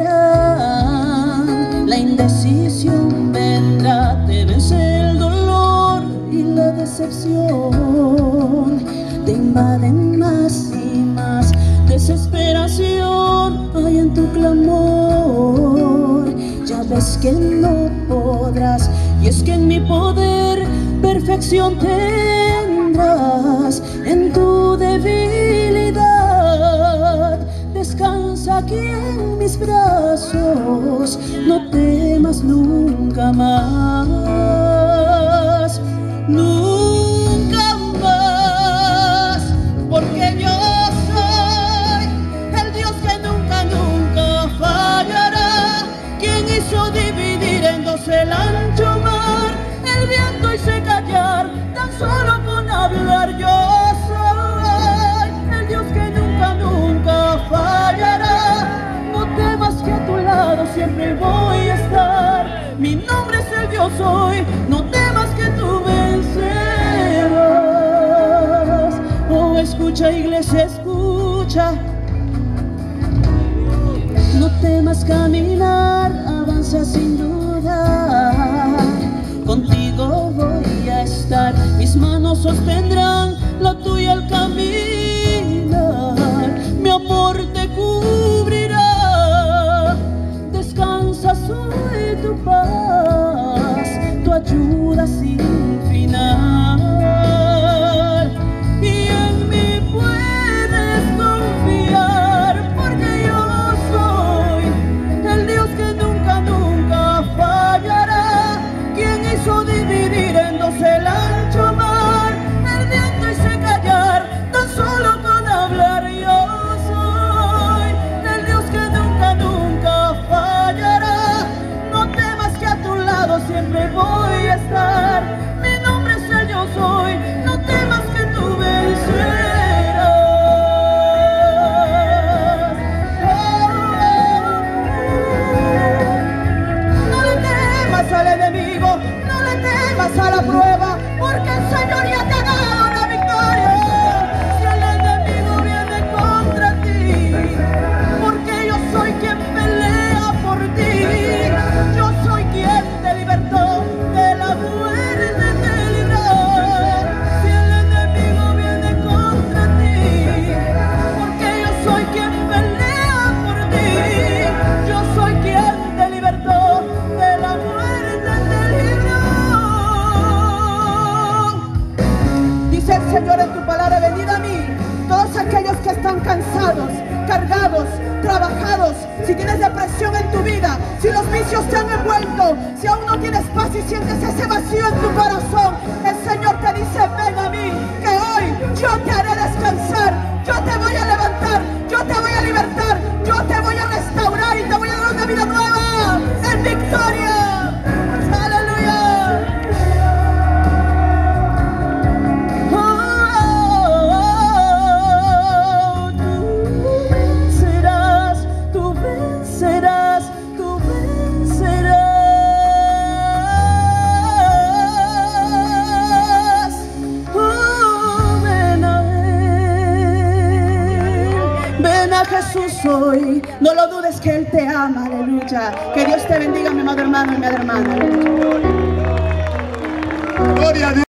fallarán, la indecisión vendrá, te vence el dolor y la decepción, te invaden más y más, desesperación hay en tu clamor. Ya ves que no podrás, y es que en mi poder perfección tendrás. En tu debilidad descansa aquí en mis brazos, no temas nunca más, nunca más, porque yo soy el Dios que nunca, nunca fallará, quien hizo dividir en dos el ancho mar, el viento hice callar, tan solo con hablar. Yo soy el Dios que nunca, nunca fallará, no temas que a tu lado siempre voy a estar, mi nombre es el Yo Soy, no temas que tú vencerás. Oh, escucha iglesia, escucha, no temas caminar, avanza sin dudar, contigo voy a estar, mis manos sostendrán la tuya al caminar, mi amor te cubrirá, descansa, soy tu paz, tu ayuda sin final, y en mí puedes confiar, porque yo soy el Dios que nunca, nunca fallará, quien hizo dividir en dos el ancho mar, el viento hice callar, tan solo con hablar. Yo soy el Dios que nunca, nunca fallará, no temas que a tu lado siempre voy a estar, mi nombre es el Yo Soy, no temas que tú vencerás. No le temas al enemigo, no le temas a la prueba, porque el Señor ya te ha dado la victoria. Si el enemigo viene contra ti, porque yo soy quien pelea por ti, yo soy quien te libertó de la muerte, te libró. Si el enemigo viene contra ti, porque yo soy quien pelea por ti, yo soy quien te libertó de la muerte, te libró. Dice el Señor en tu palabra: venid a mí, todos aquellos que están cansados, cargados, trabajados. Si tienes depresión en tu vida, si los vicios te han envuelto, si aún no tienes paz y sientes ese vacío en tu corazón, el Señor te dice: ven a mí, que hoy yo te haré descansar, yo te voy a levantar, yo te voy a libertar, yo te voy a restaurar y te voy a dar una vida nueva en victoria. Aleluya. Tú vencerás, tú vencerás. Ven a Él, ven a Jesús hoy, no lo dudes que Él te ama, aleluya. Que Dios te bendiga, mi amado hermano y mi amada hermana. Gloria a Dios.